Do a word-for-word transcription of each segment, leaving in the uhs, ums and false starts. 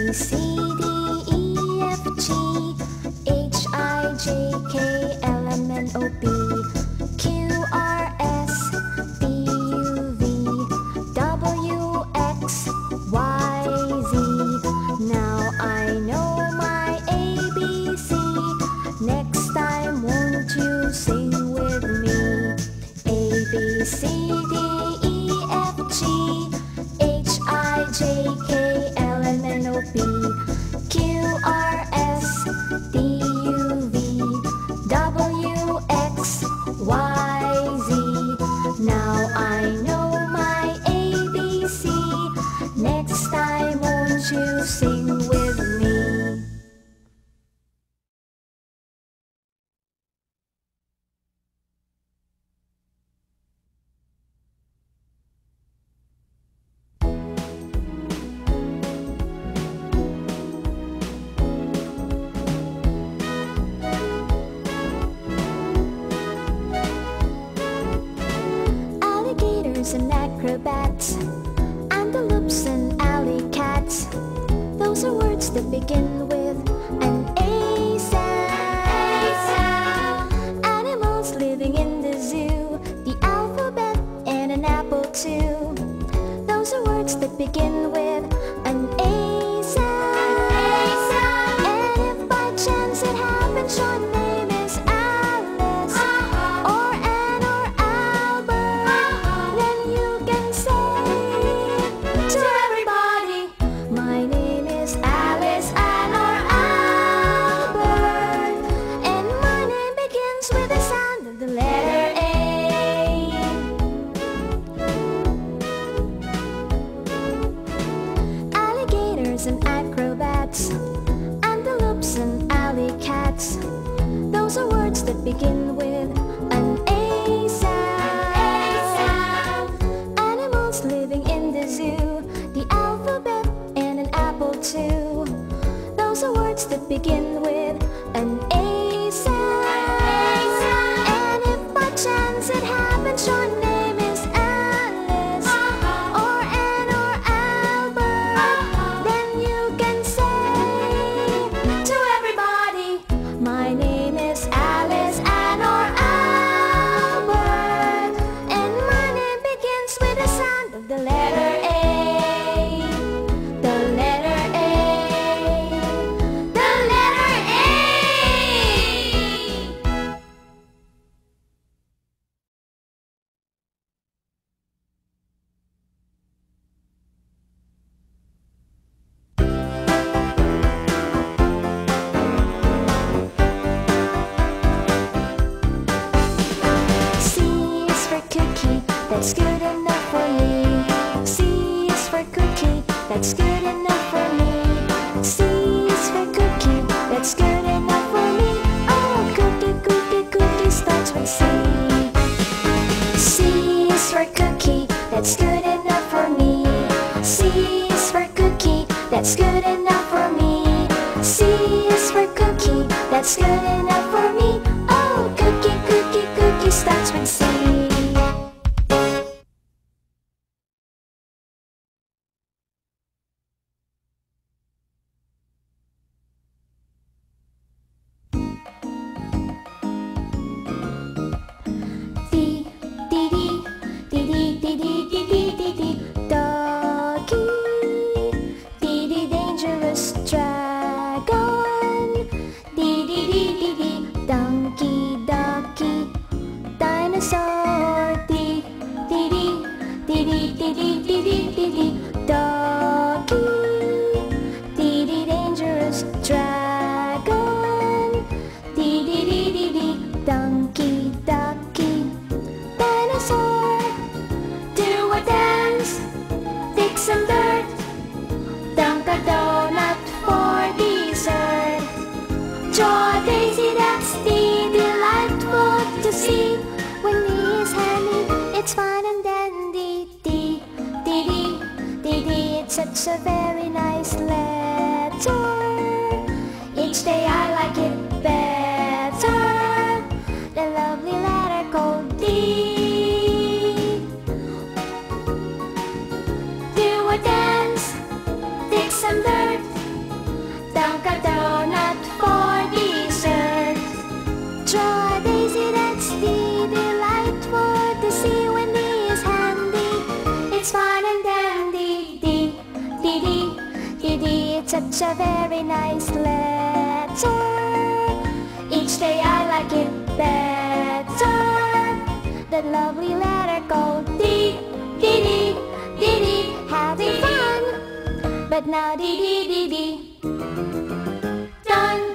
C, D, E, F, G, H, I, J, K, L, M, N, O, P, Q, R, S, T, U, V, W, X, Y, Z. Now I know my A B C. Next time won't you sing with me? A, B, C, D, E, F, G, H, I, J, K, L, M, N, O, P, Q, R, S, T, U, V, W, X, Y, Z. Now I know my A B C. Next time won't you sing with me? Alligators and acrobats, antelopes and alley cats. Those are words that begin with an A sound. Animals living in the zoo, the alphabet and an apple too. Those are words that begin with an A sound. And if by chance it happens your name is Alice, or Anne or Albert, then you can say to everybody, my name is Alice, Anne or Albert, and my name begins with the sound of the letter A. Alligators and acrobats, antelopes and alley cats. Those are words that begin with an A sound. Animals living in the zoo, the alphabet and an apple too. Those are words that begin with an A sound. And if by chance it happens your name is Alice, or Anne or Albert, then you can say to everybody, my name is Alice, Anne or Albert, and my name begins with the sound of the letter A. The letter A. The letter A. C is for cookie, that's good enough for me. C is for cookie, that's good enough for me. C is for cookie, that's good enough for me. Oh, cookie, cookie, cookie starts with C. C is for cookie, that's good enough for me. C is for cookie, that's good enough for me. C is for cookie, that's good enough for me. Oh, cookie, cookie, cookie starts with C. D, D, D, D, D, D, D, D, D, D, D, doggy. D, D, dangerous dragon. D, D, D, D, D, donkey, ducky, dinosaur. D, D, D, D, D, D, D, D, D, D, D, doggy. D, D, dangerous dragon. D, D, D, D, D, donkey, ducky, dinosaur. Do a dance, dig some dirt, dunk a donut for dessert. Draw a daisy, that's the delightful to see. When he is handy, it's fun and dandy. D, D, D, D, D, it's such a very nice letter. Each day I like it better. The lovely letter called D. Do a dance, dig some dirt, such a very nice letter. Each day I like it better. That lovely letter called D, D, D, D, D, having fun. But now D, D, D, D, done.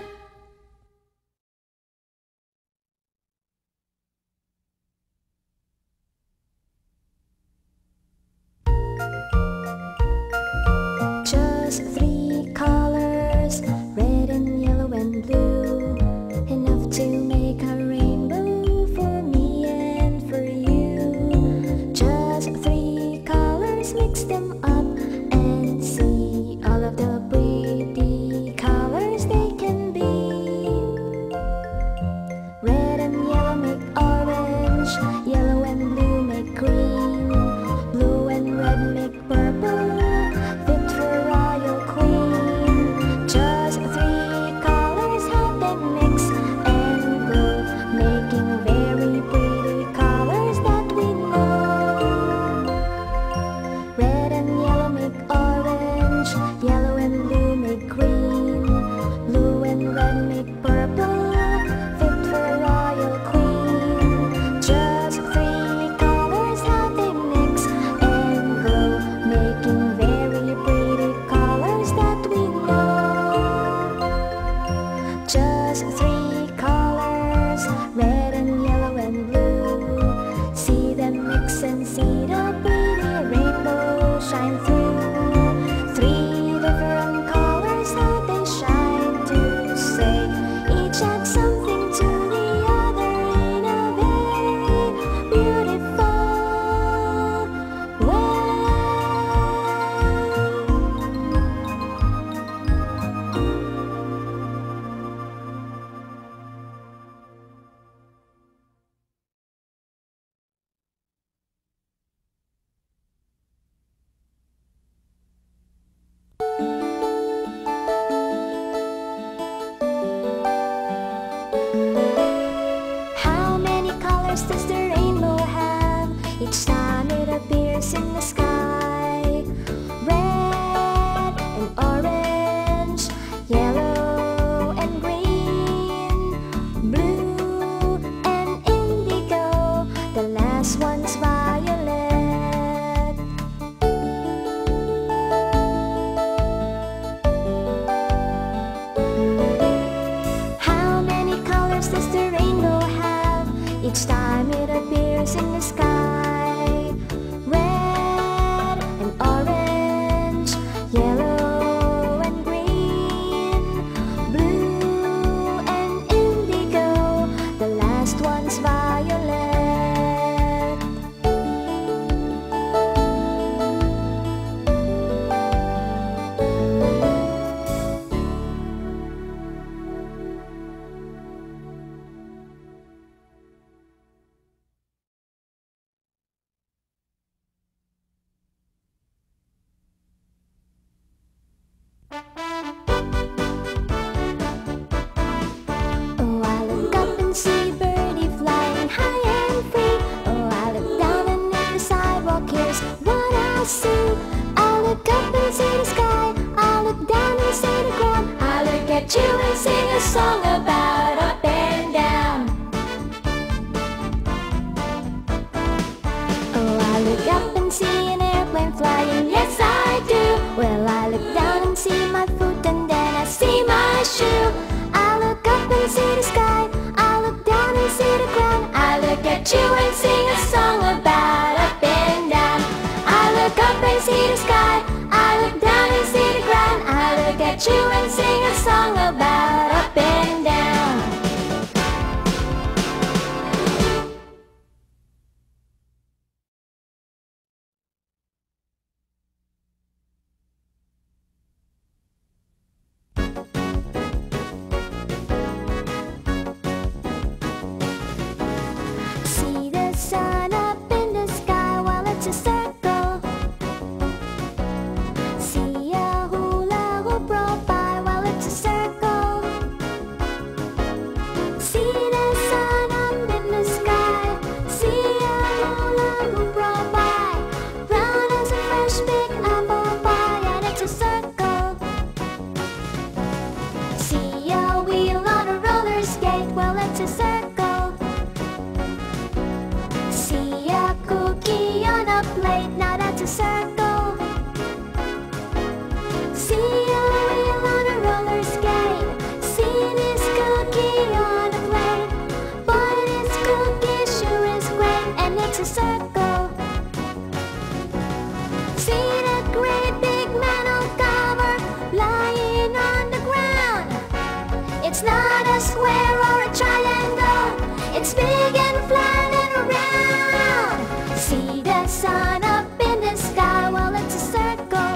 Just three colors, red and yellow and blue, enough to make a rainbow for me and for you. Just three colors, mix them up and see all of the pretty colors they can be. Red and yellow make orange, yellow and blue make green, blue and red make purple, fit for royal queen. Just three colors, how they mix and grow, making very pretty colors that we know. Red and yellow make orange, yellow and blue make green, blue and red make purple, fit for royal queen. Just three colors, how they mix and grow, making very pretty colors that we know. Just three colors, red and yellow and blue. See them mix and see the pretty rainbow shine through. Three different colors, how they shine to say, each adds something to the other in a very beautiful way. How many colors does the rainbow have each time it appears in the sky? Red and orange, yellow and green, blue and indigo, the last one's violet. How many colors does the rainbow have each time it appears in the sky? Red and orange, yellow and green, blue and indigo, the last one's violet. Oh, I look up and see birdie flying high and free. Oh, I look down and in the sidewalk, here's what I see. I look up and see the sky, I look down and see the ground. I look at you and sing a song about up and down. Oh, I look up and see an airplane flying, yes I do. Well, I look down and see my foot and then I see my shoe. I look up and see the sky, I look down and see the ground. I look at you and sing a song about up and down. I look up and see the sky, I look down and see the ground. I look at you and sing a song about up and down. See the sun up in the sky while it's a circle. See a hula hoop roll by while it's a circle. a circle. See the great big metal cover lying on the ground. It's not a square or a triangle. It's big and flat and round. See the sun up in the sky, well, it's a circle.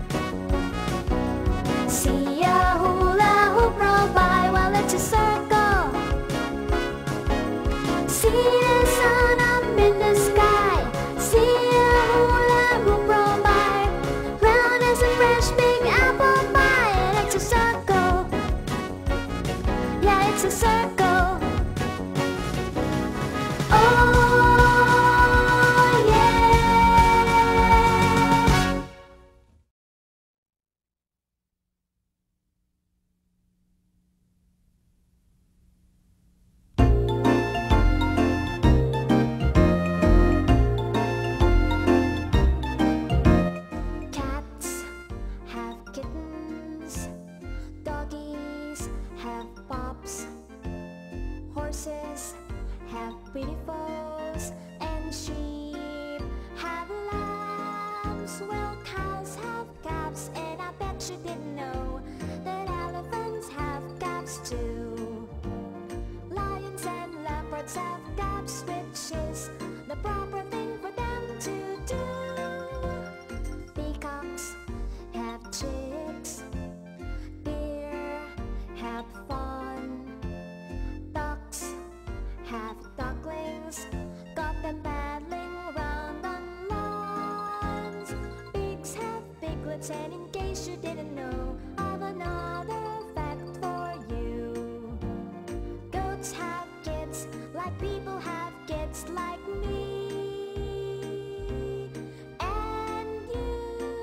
See a hula hoop roll by, well, it's a circle. See the sun up in the sky. See a hula hoop roll by. Round as a fresh big apple pie, and it's a circle. Yeah, it's a circle. Oh, cats have kittens, doggies have pups, horses have pretty foals, and sheep have lambs. Well, cows have calves, and I bet you didn't know that elephants have calves too. Lions and leopards have calves, which is the proper thing for them to do. Peacocks have chicks, deer have fawn, ducks have ducklings, got them paddling around on lawns. Pigs have piglets, and in case you didn't know, I've another fact for you. Goats have kids like people have kids like me and you.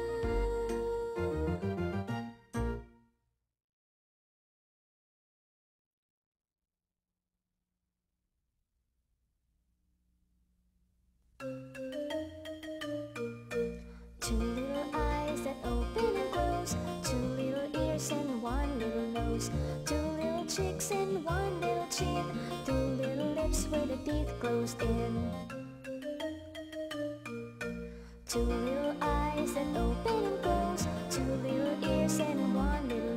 Two little eyes that open and close, two little ears and one little nose, two little cheeks and one little chin, two little lips with the teeth closed in. Two little eyes that open and close, two little ears and one little